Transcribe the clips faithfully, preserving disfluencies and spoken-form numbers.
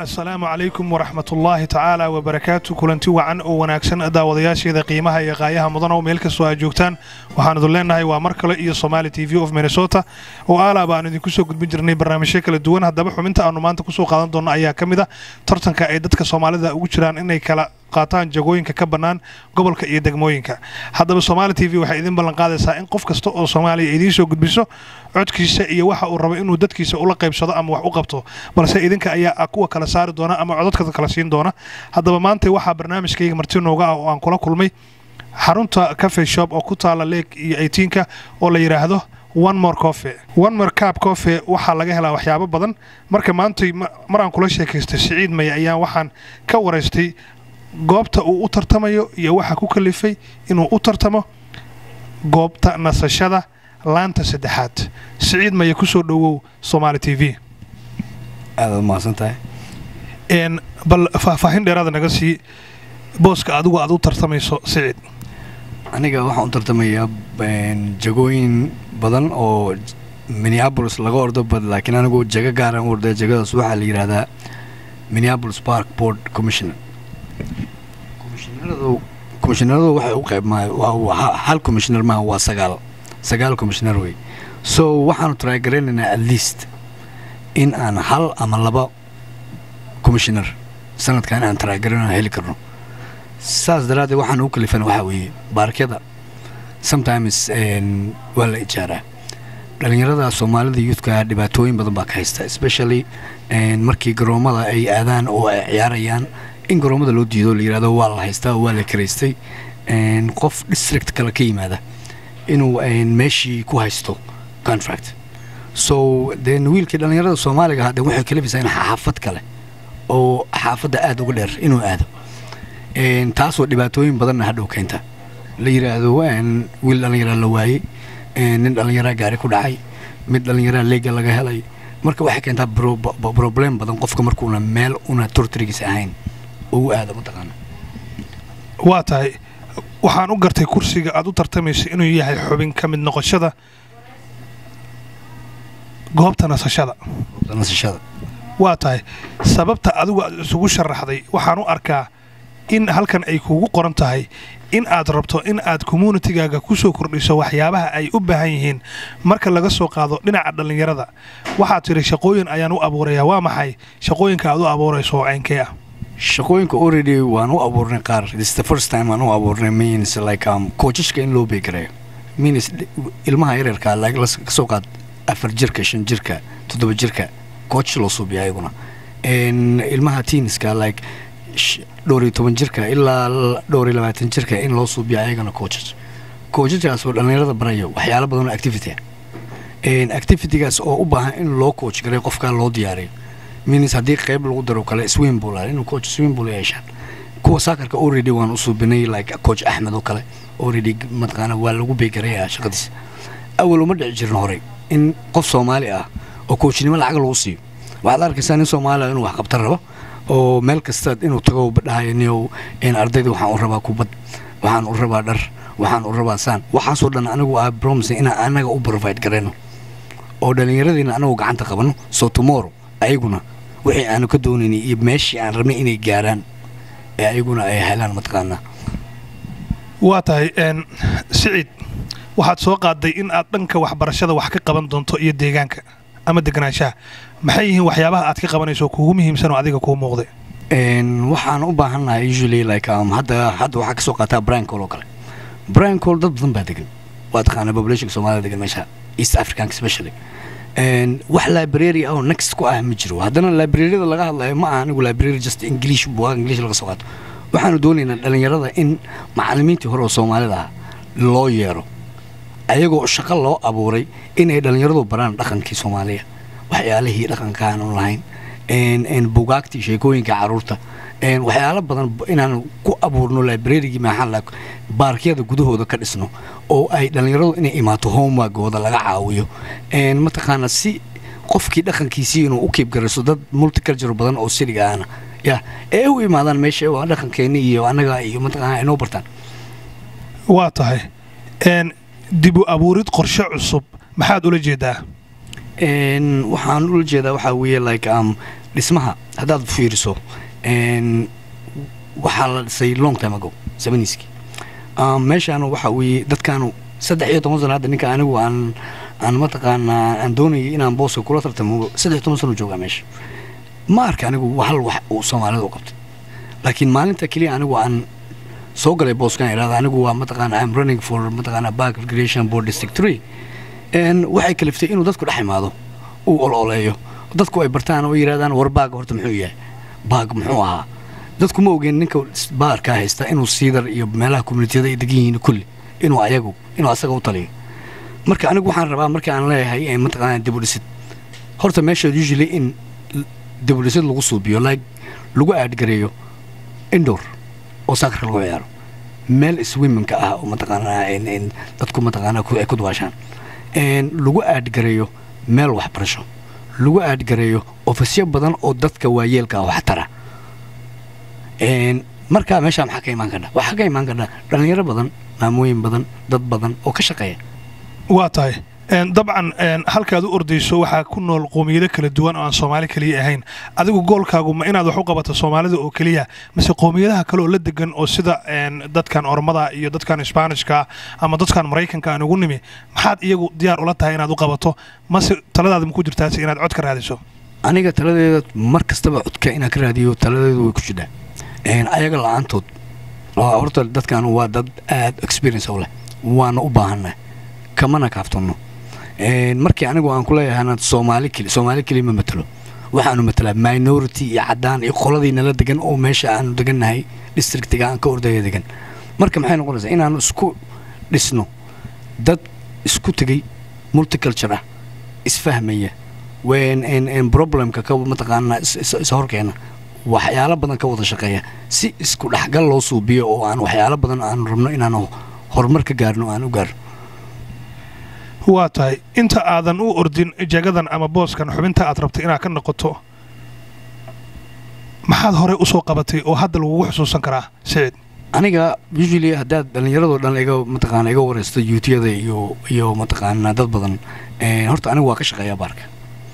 السلام عليكم ورحمة الله تعالى وبركاته كلنتي وعن وناكسن داودياشي ذا قيمها يقايها مضنا وميلك السواء جوكتان وحان ذلنا هاي ومركلة إيا صومالي تي في اوف مينيسوتا وآلا بأن دي كسو قد بجرني برنامج شكل الدوان هدابحو منتا أنو مانتا كسو قادان دون أيها كميدا ترتنكا ايدادك صومالي ذا وجران إني كلا qaataan jagooyinka ka banaan gobolka iyo degmooyinka hadaba Somali T V waxa idin ballan qaadaysaa in qof kasta oo Soomaaliya idin soo gudbiso codkiisa iyo waxa uu rabo inuu dadkiisa ula qaybsado ama wax u qabto balse idinka ayaa kuwa kala saari doona ama codadka kala siin doona hadaba maanta waxa barnaamijkayga marti nooga ah oo aan kula kulmay xarunta cafe shop oo ku taala Lake iyo eighteen-ka oo la yiraahdo one more coffee one more cup coffee waxa laga helaa waxyaabo badan marka maanta mar aan kula sheekaystay Saciid May ayaan waxaan ka wareystay goobta uu u tartamayo iyo waxa ku kalifay inuu u tartamo goobta nasashada laanta saddexaad Saciid May ku soo dhawow Somali T V aad ma santahay in bal faahfaahin dheeraad naga sii booska adigu aad u tartamayso Saciid aniga waxaan u tartamayaa jagooyin badan oo Minneapolis laga ordo bad laakiin anigu jaga gaar ah ordo jagadaas waxa la yiraahdaa Minneapolis Park Board Commissioner commissioneradu commissioneradu waxa uu qayb ma hal commissioner ma waa sagaal sagaal commissioner way so waxaan try garanaynaa at least in aan hal ama laba commissioner sanadkan aan try garanayna heli karno saas daraadii waxaan u kalifan waxa weeye baarkada sometimes and wala ijaara dhalinyarada Soomaalida youth-ka dhibaatooyin badan baa ka haysta especially and markii garoomada ay aadaan oo ay ciyaarayaan in garoomada loo diido la yiraahdo waa la haystaa waa la kareystay and qof district kala ka yimaada inuu ay meeshii ku haysto contract so then wiilkii dhalinyarada Soomaaliga hadda waxay kalifaysaa in xaafad kale oo xaafada aad uga dheer inuu aado een taasoo dhibaatooyin badan hadhow keenta la yiraahdo waan wiil dhalinyaro la waayay een nin dhalinyaro gaari ku dhacay mid dhalinyaro leega laga helay marka waxay keentaa problem badan qofka markuu una meel una tortrigiisa ahayn oo aad ma taqaan waa tahay waxaan u gartay kursiga aad u tartamayso inuu yahay xubin ka mid noqoshada goobta nasashada nasashada waa tahay sababta adigu isugu sharaxday waxaan u arkaa in halkan ay kugu qoran tahay in aad rabto in aad community-gaaga ku soo kordhiso waxyaabaha ay u baahan yihiin marka laga soo qaado dhinaca dhalinyarada waxa tiri shaqooyin ayaan u abuurayaa waa maxay shaqooyinka aad u abuurayso caynkee ah shaqooyinka already waan u abuurnay qaar this is the first time aan u abuurnay means like um coachka in loo beegareeyo means ilmaha yararka like la soo qaad afar jirka shan jirka toddoba jirka coach loo soo biyaayuna in ilmaha teenska like dhowr iyo toban jirka ilaa dhowr iyo labaatan jirka in loo suubiyo ayagana coaches coachkaas oo dhalinyarada barayo waxyaalo badan oo activity een activity-gaas oo u baahan in loo coach gareeyo qofka loo diyaariyo means haddii qayb lagu daro kale swim pool inuu coach swim pool yeeshaan kuwa saakarka already waan u suubinay like coach Ahmed oo kale already matqaana waa lagu beegareeyaa shaqadiisa awal uma dhici jirin hore in qof Soomaali ah oo coachnimo lacag lagu siiyo waxaad arkaysaa in Soomaaliya inuu wax qabtar rabo oo meel kasta inuu tago badhaayaniyo in ardayda waxaan u rabaa kubad waxaan u rabaa dhar waxaan u rabaa saan waxaas oo dhan anigu ah promise in anaga u provide gareyno oo dhalinyaradiina anagu gacanta qabano so tomorrow ayaguna wixii aanu ka doonaynay iyo meeshii aan rabnay inay gaaraan ee ayaguna ay helaan matqaana waa tahay een Saciid waxaad soo qaaday in aad dhanka waxbarashada wax ka qaban doonto iyo deegaanka ama deganaanshaha maxay yihiin waxyaabaha aad ka qabanayso kuugu muhiimsan oo adiga kuu muuqday een waxaan u baahanahay usually like um hadda hadda waxa ka soo qaataa Brian Cole oo kale Brian Cole dad badan baa degan waa taqaana population Soomaaliya degan meesha East African especially and wax library oo next ku ah ma jiro haddana library-da laga hadlayo ma aha anigu library just English buug English laga soo qaato waxaanu doonaynaa dhalinyarada in macallimiintii hore oo Soomaalida loo yeero ayagoo shaqo loo abuuray inay dhalinyaradu baraan dhaqankii Soomaaliya waxyaalihii dhaqankaan oo lahayn een een buugaagtii sheekooyinka caruurta een waxyaalo badan inaan ku abuurno library-gi maxaa la baarkiyada gudahooda ka dhisno oo ay dhalinyaradu inay imaato homework-gooda laga caawiyo een mataqaana si qofkii dhaqankiisii inuu u keep garayso dad multicultural badan oo siriga ahna ya ee u imaadaan meesha waa dhaqankeena iyo anaga iyo mataqaana inoo bartaan waa tahay een dib u abuurid qorshe cusub maxaad ula jeedaa een waxaan ula jeedaa waxa weeye like um dhismaha haddaad fiiriso waxaa la dhisay long time ago sabaniiskii meeshaanu waxa weeye dadkaanu saddex iyo toban sano hadda ninka anigu aan aan mataqaanaa aan doonayay inaan booska kula tartamo saddex iyo toban sano joogaa meesha ma arka anigu hal wax uu soomaalida u qabtay laakiin maalinta keliya anigu aan soo galay booskan iraada anigu waa mataqaanaa I'm running for mataqaanaa Park Recreation Board District three waxay kaliftay inuu dadku dhex imaado uu ololeeyo dadku ay bartaan oo yiraahdaan war baag horta muxuu yahay baag muxuu ahaa dadku ma ogeen ninka baarka haysta inuu siidar iyo meelaha community-da ay degan yihiin kulli inuu ayagu inuu asaga u taliyo marka anigu waxaan rabaa marka aan leeyahay in mataqaanaa dib u dhisid horta meesha usually in dib u dhisid lagu suubiyo like lagu aad gareeyo indoor oo soccer lagu ciyaaro meel swimming-ka ah oo mataqaanaa in dadku mataqaanaa ku ay ku dawaashaan een lagu aad gareeyo meel waxbarasho lagu aad gareeyo ofisyo badan oo dadka waayeelka wax tara een marka meesha maxaa ka imaan kara waxa ka imaan kara dhalinyaro badan maamooyin badan dad badan oo ka shaqeeya waa tahay een dabcan een halkaad u ordayso waxa ku nool qoomiyado kala duwan oo aan Soomaali kaliya ahayn adigu goolkaagu ma inaad wax u qabato Soomaalida oo kaliya mise qoomiyadaha kale oo la degan oo sida een dadkan Ormada iyo dadkan Isbaanishka ama dadkan Mareykanka aan ugu nimi maxaad iyagu diyaar u la tahay inaad u qabato mase taladaada ma ku jirtaa si inaad cod ka raadiso aniga taladeeda mar kastaba codka inaan ka raadiyo taladeedu way ku jirtaa een ayaga la'aantood waa horta dadkan waa dad aad experience u leh waana u baahanay kamana kaaftano een markii anigu aan ku leeyahay anad Soomaali kali Soomaali kali ma matalo waxaanu matalaa minority iyo cadaan iyo qoladiina la degan oo meesha aan deganahay districtiga aan ka ordaya degan marka maxay noqonaysaa inaan isku dhisno dad isku tagay multicultural isfahmaya ween in in problemka ka mataqaanaa is horkeena waxyaalo badan ka wada shaqeeya si isku dhaxgal loo suubiyo oo aan waxyaalo badan aan rabno inaan horumar ka gaarno aan u gaarno waa tahay inta aadan u ordin jagadan ama booskan xubinta aad rabtay inaad ka noqoto maxaad hore u soo qabatay oo hadda lagu xusuusan karaa Saciid aniga usually haddaad dhalinyarado dhan iga mataqaanaa iga wareysto youtube-da iyo iyo mataqaanaa dad badan een horta anigu waa ka shaqeeyaa baarka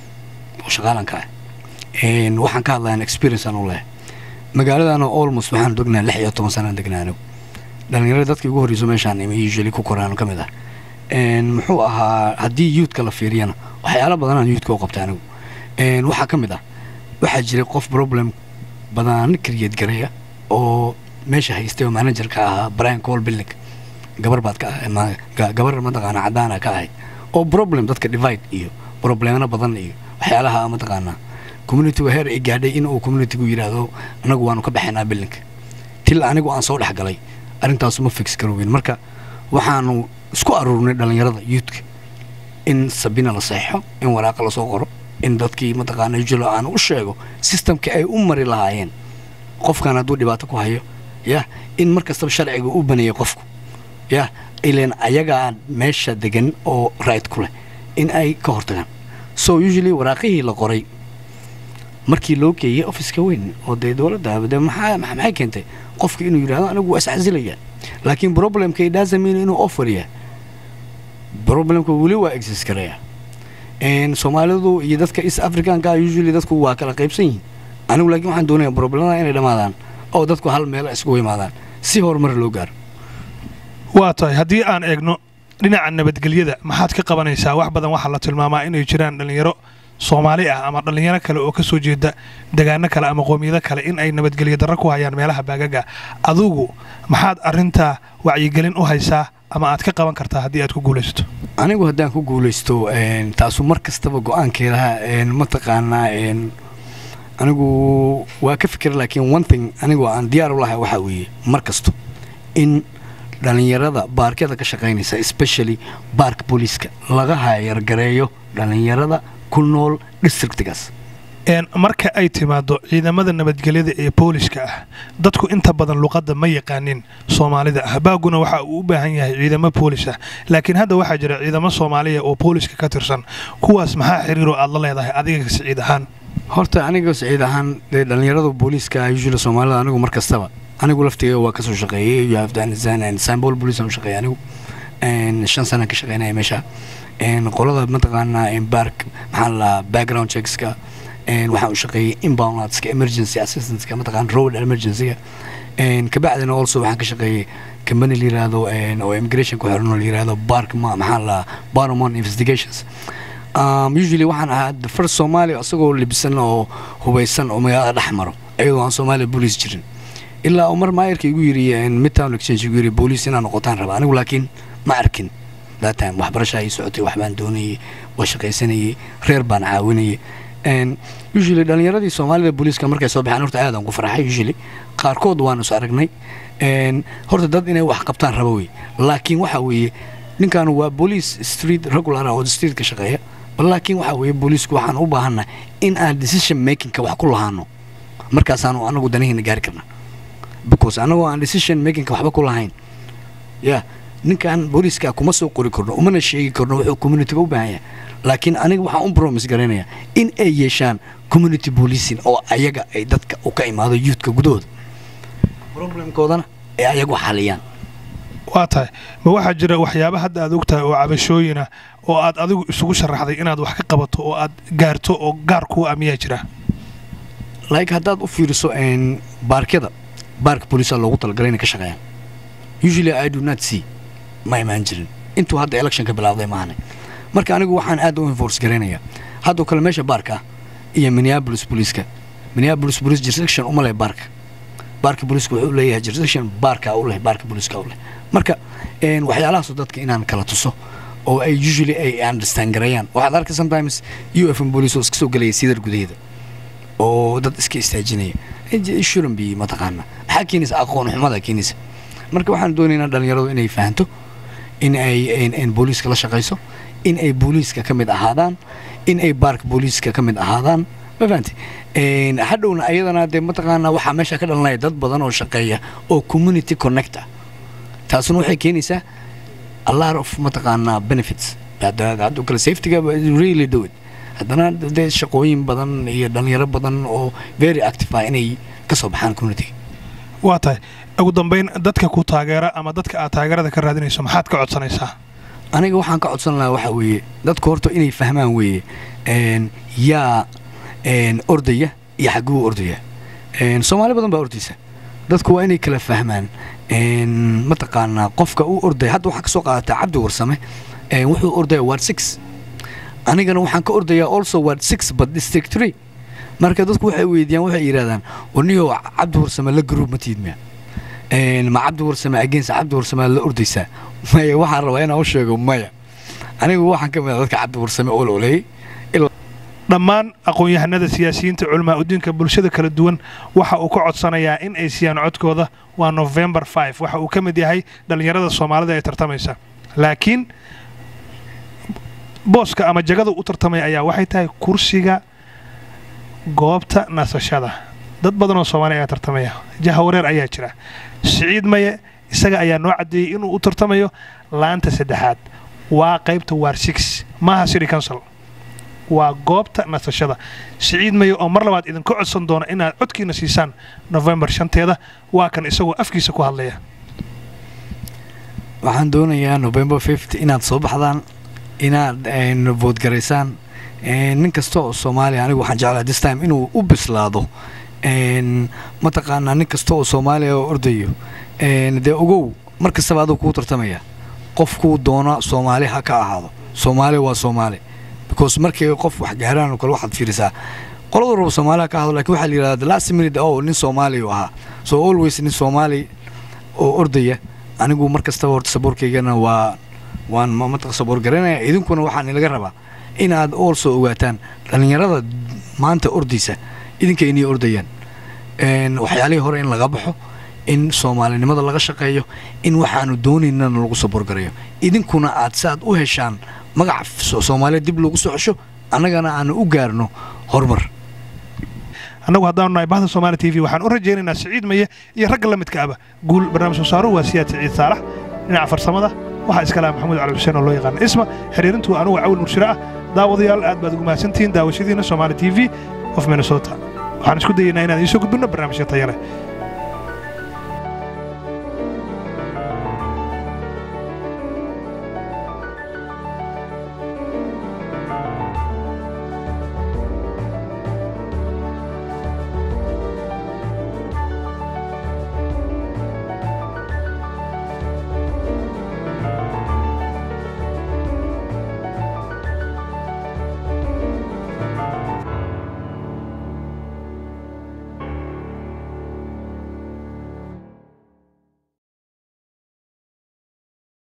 oo shaqaalan ka ah een waxaan ka hadlayaa experience aan u leeyahay magaaladana almost waxaan degnaa lix iyo toban sano degnaa anigu dhalinyarada dadka ugu horreysay meeshaan ay usually ku koraan ka mid ah een muxuu ahaa haddii youth-ka la fiiriyana waxyaalo badan aan youth-ka u qabtay anigu een waxaa ka mid ah waxaa jiray qof problem badan create gareeya oo meesha haystay oo manager-ka ahaa Brian Cole Billick gabar baad ka ah gabar mataqaanaa cadaan ka ahayd oo problem dadka divide iyo problemana badan iyo waxyaalaha mataqaanaa community-ga heer ay gaadhay in uu community-gu yiraahdo anagu waanu ka baxaynaa Billick til anigu aan soo dhex galay arrintaas ma fix garoobin marka waxaanu isku aruurnay dhalinyarada youth in sabina la saxo in waraaq la soo qoro in dadkii mataqaanaa jilo aan u sheego systemka ay u mari lahaayeen qofkan hadduu dhibaato ku hayo ya in markasta sharciga u baneeyo qofku ya ileen ayaga meesha degan oo right ku leh in ay ka hortagaan so usually waraaqihii la qoray markii loo geeyay office-ka weyn oo de dawladda abada maxaa maxay keentay qofku inuu yiraahdo anigu waa iscasilaya laakiin problemka ay daazamiin inuu offer yahay problemka wali waa exist karaya een Soomaalidu iyo dadka East African-ka usually dadku waa kala qaybsan yihiin anigu laakiin waxaan doonayaa problemada inay dhamaadaan oo dadku hal meel isku yimaadaan si horumar loo gaaro waa tahay haddii aan eegno dhinaca nabadgelyada maxaad ka qabanaysaa wax badan waxa la tilmaamaa inay jiraan dhalinyaro Soomaali ah ama dhalinyaro kale oo ka soo jeeda deegaano kale ama qoomiyado kale in ay nabadgelyo darro ku hayaan meelaha baagaga adigu maxaad arinta wacyigelin u haysaa ama aad ka qaban kartaa haddii aad ku guulaysto anigu haddaan ku guulaysto een taasu mar kastaba go'aankeeda een mataqaanaa een anigu waa ka fikir laakiin one thing anigu aan diyaar u lahay waxa weeye mar kasto in dhalinyarada baarkada ka shaqeynaysa especially baarka booliska laga hayar gareeyo dhalinyarada ku nool districtigaas een marka ay timaado ciidamada nabadgelyada ee booliska ah dadku inta badan luqadda ma yaqaanin Soomaalida habaaguna waxa uu u baahan yahay ciidamo boolis ah laakiin hadda waxa jira ciidamo Soomaaliya oo booliska ka tirsan kuwaas maxaa xiriir aad la leedahay adiga Saciid ahaan horta aniga Saciid ahaan dhalinyarada booliska usually Soomaalida anigu mar kastaba anigu laftiga waa ka soo shaqeeyay iyo Afghanistan and Symbol Police aan shaqeeyay anigu een shan sano ka shaqeynay meesha een qolada mataqaanaa in bark maxaa la background checks ka waxaan u shaqeeyay inbound aadska emergency assistantka mataqaan road emergency kabacdina also waxaan ka shaqeeyay company la yiraahdo oo immigration ku xiran oo la yiraahdo bark ma maxaa la Baromon investigations um usually waxaan ahaa the first Somali asagoo libisan oo hubaysan oo magaalada dhex maro ayadoo aan Somali police jirin ilaa Umar Maayirka igu yiri midtown exchange igu yiri police inaan noqotaan raba anigu laakiin ma arkin that time waxbarasho ay socotay wax baan doonayay oo shaqaysanayay reer baan caawinayay and usually dhalinyaradii Soomaalida booliiska markay soo baxaan horta aad aan ku faraxay usually qaarkood waan is aragnay and horta dad inay wax qabtaan rabo way laakiin waxa weeye ninkan waa police street regular oo street ka shaqeeya laakiin waxa weeye booliisku waxaan u baahanaa in aan decision making ka wax ku lahaano markaas aanu anagu danaheena gaari karnaa because anagu aan decision making ka waxba ku lahayn yeah ninkan booliiska kuma soo qori karno umana sheegi karno wuxuu community u baahan yahay laakiin aniga waxaan u promise garanaya in ay yeeshaan community policing oo ayaga ay dadka u ka imaado youth-ka gudooda problemkoodana ay ayagu xaliyaan waa tahay ma waxa jira waxyaabo hadda aad ogtahay oo cabashooyina oo aad adigu isugu sharaxday inaad wax ka qabato oo aad gaarto oo gaar ku amiyaa jira like haddaad u fiiriso in baarkada baarka police loogu talagalay inay ka shaqeeyaan usually I do not see ma imaan jirin intuu hadda election ka bilaawday maahane marka anigu waxaan aad u enforce garanayaa hadda kale meesha baarka iyo Minneapolis police-ka Minneapolis police jurisdiction uma leh baarka baarka police wuxuu leeyahay jurisdiction baarka u leh baarka police-ka u leh marka een waxyaalahaas dadka inaan kala tuso oo ay usually ay understand garayaan waxaad arkay sometimes U F M police oo iska soo galay sidar gudaheeda oo dad iska istaajinaya shouldn't be mataqaana maxaa keenaysa aqoon xumada keenaysa marka waxaan doonaynaa dhalinyaradu inay fahanto in ay in booliiska la shaqeyso in ay booliiska ka mid ahaadaan in ay baarka booliiska ka mid ahaadaan ma fahanti een hadhowna ayadana de mataqaana waxa meesha ka dhalanaya dad badan oo shaqeeya oo community connector taasuna waxay keenaysaa a lot of mataqaana benefits hadda kala safety-ga really do it haddana de shaqooyin badan iyo dhalinyaro badan oo very active ah inay ka soo baxaan community waa tahay ugu dambeyn dadka ku taageera ama dadka aad taageerada ka raadinayso maxaad ka codsanaysaa aniga waxaan ka codsan lahaa waxa weeye dadku horta inay fahmaan weeye een yaa een ordaya iyo xaguu ordaya een Soomaali badan baa ordaysa dadku waa inay kala fahmaan een mataqaana qofka uu orday hadda waxa ka soo qaatay Cabdi Warsame een wuxuu orday ward six anigana waxaan ka ordayaa also ward six but district three marka dadku waxay weydiiyaan waxay yiraahdaan waniyo Cabdi Warsame la group ma tiidmiya een ma Cabdi Warsame against Cabdi Warsame la ordaysa maya waxaan rabaa inaan u sheego maya anigu waxaan ka mid ah dadka Cabdi Warsame oo looleeyay dhammaan aqoon-yahanada siyaasiyiinta culmaa udinka bulshada kala duwan waxa uu ka codsanayaa in ay siiyaan codkooda waa November five waxa uu ka mid yahay dhalinyarada Soomaalida ee tartamaysa laakiin booska ama jagada u tartamay ayaa waxay tahay kursiga goobta nasashada dad badan oo Soomaali ayaa tartamaya jaha wareer ayaa jira Siciid Maye isaga ayaa noo cadeeyay inuu u tartamayo laanta saddexaad waa qaybta war six maaha city council waa goobta nasashada Siciid Maye oo mar labaad idin ka codsan doona inaad codkiina siisaan November shanteeda waa kan isagoo afkiisa ku hadlaya waxaan doonayaa November fifth inaad soo baxdaan inaad een vote gareysaan een nin kasta oo Soomaali anigu waxaan jeclahay this time inuu u bislaado een mataqaana nin kasta oo Soomaali oo ordayo een de ogow markasta baad ku tartamaya qofku doona Soomaali ha ka ahaado Soomaali waa Soomaali because markii qof wax gaaraan oo kale waxaad fiirisaa qolada rabo Soomaali ka ahaado laakiin waxa la yiraahdaa last minute oo nin Soomaali oo aha so always nin Soomaali oo ordaya anigu markasta horta saboorkeygana waa waan ma mataq saboor garanaya idinkuna waxaan ilaga rabaa in aad also ogaataan dhalinyarada maanta ordaysa idinka inay ordayaan een waxyaalihii hore in laga baxo in Soomaalinimada laga shaqeeyo in waxaanu doonayna lagu saboor gareeyo idinkuna aad saad u heshaan magac Soomaali dib lagu soo xusho annagana aan u gaarno horumar annagu haddaan nahay bahda Soomaali T V waxaan u rajaynaynaa Siciid Maye iyo rag la midka ah guul barnaamij soo saaro waa Siyaad Siciid Saalax dhinaca farsamada waxa iska laa Maxamuud Cali Xuseen oo loo yaqaan isma xiriirintu anigu Caawil Murshira ah daawadayaal aad baad ugu mahadsantihiin daawashadiina Soomaali T V of Minnesota waxaan isku dayaynaa inaan idin soo gudbino barnaamijyo tayo leh